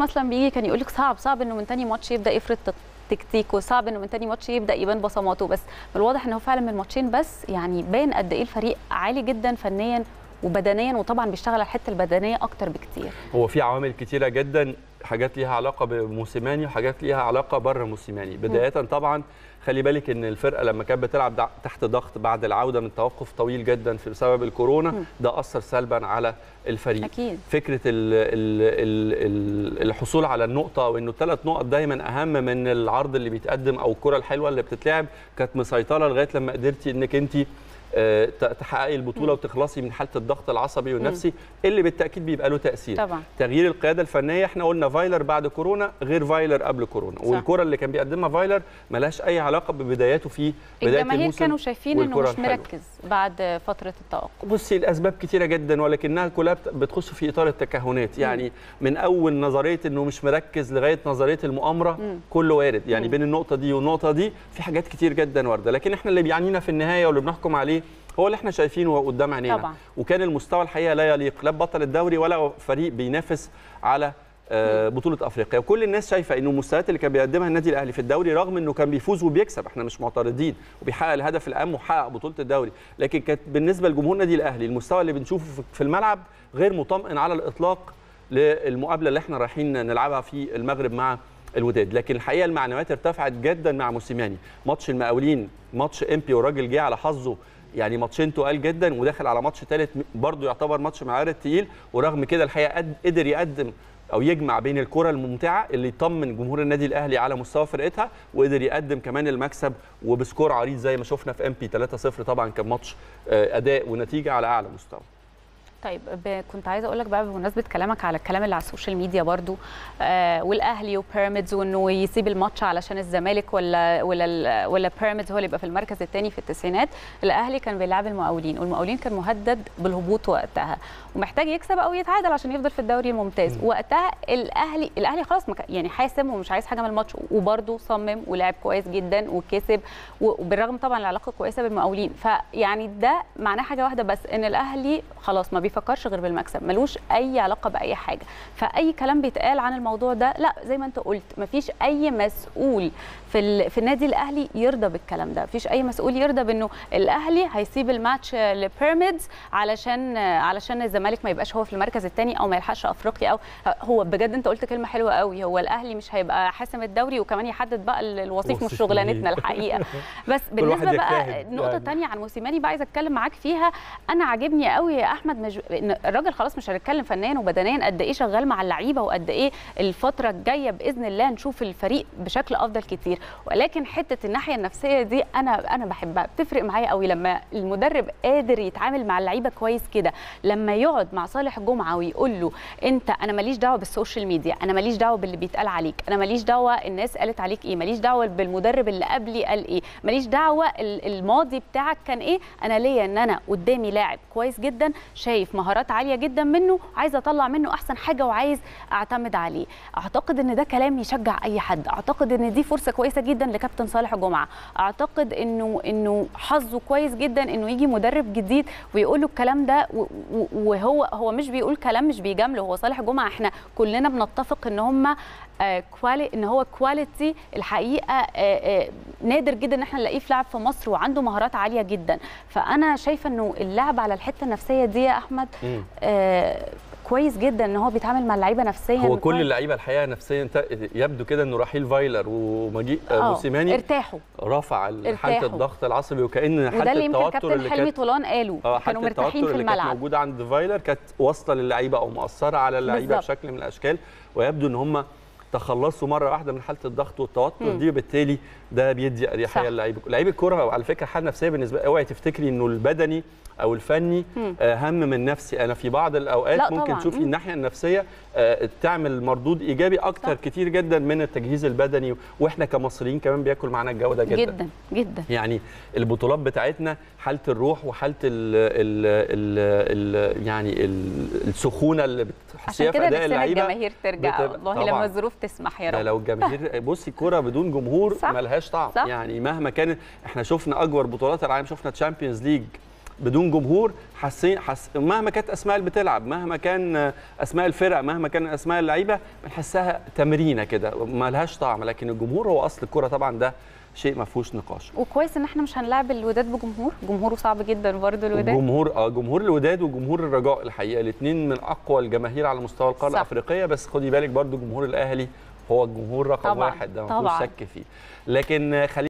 مثلا بيجي كان يقول لك صعب انه من تاني ماتش يبدا يفرض تكتيكه، صعب انه من تاني ماتش يبدا يبان بصماته، بس من الواضح انه فعلا من ماتشين بس يعني باين قد ايه الفريق عالي جدا فنيا وبدنيا، وطبعا بيشتغل على الحته البدنيه اكتر بكتير. هو في عوامل كتيره جدا، حاجات ليها علاقه بموسيماني وحاجات ليها علاقه بره موسيماني. بدايه طبعا خلي بالك ان الفرقه لما كانت بتلعب تحت ضغط بعد العوده من توقف طويل جدا بسبب الكورونا، ده اثر سلبا على الفريق. أكيد. فكره الحصول على النقطه، وانه الثلاث نقط دايما اهم من العرض اللي بيتقدم او الكره الحلوه اللي بتتلعب، كانت مسيطره لغايه لما قدرتي انك انت تحققي البطوله وتخلصي من حاله الضغط العصبي والنفسي اللي بالتاكيد بيبقى له تاثير. طبعا. تغيير القياده الفنيه، احنا قلنا فايلر بعد كورونا غير فايلر قبل كورونا، والكره اللي كان بيقدمها فايلر ملهاش اي علاقه ببداياته في بدايه الموسم. الجماهير كانوا شايفين انه مش مركز بعد فتره التوقف. بصي الاسباب كتيره جدا، ولكنها كلها بتخش في اطار التكهنات، يعني من اول نظريه انه مش مركز لغايه نظريه المؤامره كله وارد، يعني بين النقطه دي والنقطه دي في حاجات كتير جدا وارده، لكن احنا اللي بيعنينا في النهايه واللي بنحكم عليه هو اللي احنا شايفينه قدام عينينا. وكان المستوى الحقيقه لا يليق لا ببطل الدوري ولا فريق بينافس على بطوله افريقيا، وكل الناس شايفه انه المستويات اللي كان بيقدمها النادي الاهلي في الدوري رغم انه كان بيفوز وبيكسب، احنا مش معترضين، وبيحقق الهدف الاهم وحقق بطوله الدوري، لكن كانت بالنسبه لجمهور النادي الاهلي المستوى اللي بنشوفه في الملعب غير مطمئن على الاطلاق للمقابله اللي احنا رايحين نلعبها في المغرب مع الوداد. لكن الحقيقه المعنويات ارتفعت جدا مع موسيماني. ماتش المقاولين، ماتش امبي والراجل جه على حظه، يعني ماتشين تقال جدا، وداخل على ماتش ثالث برضه يعتبر ماتش معارض تقيل، ورغم كده الحقيقه قدر يقدم او يجمع بين الكره الممتعه اللي يطمن جمهور النادي الاهلي على مستوى فرقتها، وقدر يقدم كمان المكسب وبسكور عريض زي ما شفنا في امبي 3-0. طبعا كان ماتش اداء ونتيجه على اعلى مستوى. طيب كنت عايزه اقول لك بقى بمناسبه كلامك على الكلام اللي على السوشيال ميديا برضو، والاهلي وبيراميدز، وانه يسيب الماتش علشان الزمالك ولا بيراميدز هو اللي يبقى في المركز الثاني في التسعينات. الاهلي كان بيلعب المقاولين، والمقاولين كان مهدد بالهبوط وقتها ومحتاج يكسب او يتعادل عشان يفضل في الدوري الممتاز. وقتها الاهلي خلاص يعني حاسم ومش عايز حاجه من الماتش، وبرضو صمم ولعب كويس جدا وكسب، وبالرغم طبعا العلاقه كويسه بالمقاولين. فيعني ده معناه حاجه واحده بس، ان الاهلي خلاص ما بيفكرش غير بالمكسب، ملوش اي علاقه باي حاجه. فاي كلام بيتقال عن الموضوع ده لا، زي ما انت قلت مفيش اي مسؤول في النادي الاهلي يرضى بالكلام ده، مفيش اي مسؤول يرضى بانه الاهلي هيسيب الماتش لبيراميدز علشان الزمالك ما يبقاش هو في المركز الثاني او ما يلحقش افريقيا. او هو بجد انت قلت كلمه حلوه قوي، هو الاهلي مش هيبقى حاسم الدوري وكمان يحدد بقى الوصيف، مش شغلانتنا الحقيقه. بس بالنسبه بقى النقطه الثانيه عن موسيماني بقى عايزه اتكلم معاك فيها. انا عاجبني قوي يا احمد ان الراجل خلاص مش هنتكلم فنيا وبدنيا قد ايه شغال مع اللعيبه، وقد ايه الفتره الجايه باذن الله نشوف الفريق بشكل افضل كتير، ولكن حته الناحيه النفسيه دي انا بحبها، بتفرق معايا قوي لما المدرب قادر يتعامل مع اللعيبه كويس كده، لما يقعد مع صالح جمعه ويقول له انا ماليش دعوه بالسوشيال ميديا، انا ماليش دعوه باللي بيتقال عليك، انا ماليش دعوه الناس قالت عليك ايه، ماليش دعوه بالمدرب اللي قبلي قال ايه، ماليش دعوه الماضي بتاعك كان ايه، انا ليا ان انا قدامي لاعب كويس جدا شايف مهارات عاليه جدا منه، عايزه اطلع منه احسن حاجه وعايز اعتمد عليه. اعتقد ان ده كلام يشجع اي حد، اعتقد ان دي فرصه كويسه جدا لكابتن صالح جمعه، اعتقد انه حظه كويس جدا انه يجي مدرب جديد ويقول له الكلام ده، وهو مش بيقول كلام مش بيجامله، هو صالح جمعه احنا كلنا بنتفق ان هم ان هو كواليتي الحقيقه نادر جدا ان احنا نلاقيه في لاعب في مصر، وعنده مهارات عاليه جدا. فانا شايفه انه اللعب على الحته النفسيه دي يا احمد كويس جدا ان هو بيتعامل مع اللعيبه نفسيا. هو كل اللعيبه الحقيقه نفسيا يبدو كده انه رحيل فايلر ومجيء موسيماني ارتاحوا، رفع حاله الضغط العصبي، وكأن حاله التوتر اللي كابتن حلمي طولان قالوا كانوا مرتاحين في الملعب، كانت موجوده عند فايلر كانت واصله للعيبه او مؤثره على اللعيبه بشكل من الاشكال، ويبدو ان هم تخلصوا مره واحده من حاله الضغط والتوتر دي، وبالتالي ده بيدي اريحيه للعيبه. لعيب الكوره على فكره حاله نفسيه بالنسبه، اوعي تفتكري انه البدني او الفني اهم من نفسي. انا في بعض الاوقات ممكن تشوفي الناحيه النفسيه تعمل مردود ايجابي اكتر كتير جدا من التجهيز البدني، واحنا كمصريين كمان بياكل معانا الجو ده جدا جدا. يعني البطولات بتاعتنا حاله الروح وحاله يعني السخونه اللي بتحسيها في اداء اللعيبه، عشان كده الجماهير ترجع والله لما الظروف تسمح يا رب. لو الجماهير بصي كوره بدون جمهور ملهاش طعم. يعني مهما كانت، احنا شفنا اكبر بطولات العالم، شفنا تشامبيونز ليج بدون جمهور مهما كانت اسماء اللي بتلعب، مهما كان اسماء الفرق، مهما كان اسماء اللعيبه، بنحسها تمرينه كده ما لهاش طعم. لكن الجمهور هو اصل الكره طبعا، ده شيء ما فيهوش نقاش. وكويس ان احنا مش هنلاعب الوداد بجمهور، جمهوره صعب جدا برضه الوداد. جمهور الوداد وجمهور الرجاء الحقيقه الاثنين من اقوى الجماهير على مستوى القاره الافريقيه، بس خدي بالك برضه جمهور الاهلي هو الجمهور رقم واحد، ده ما فيهوش شك فيه. لكن